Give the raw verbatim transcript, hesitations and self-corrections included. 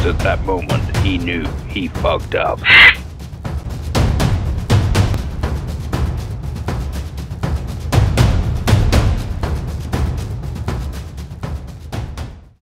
because at that moment he knew he fucked up.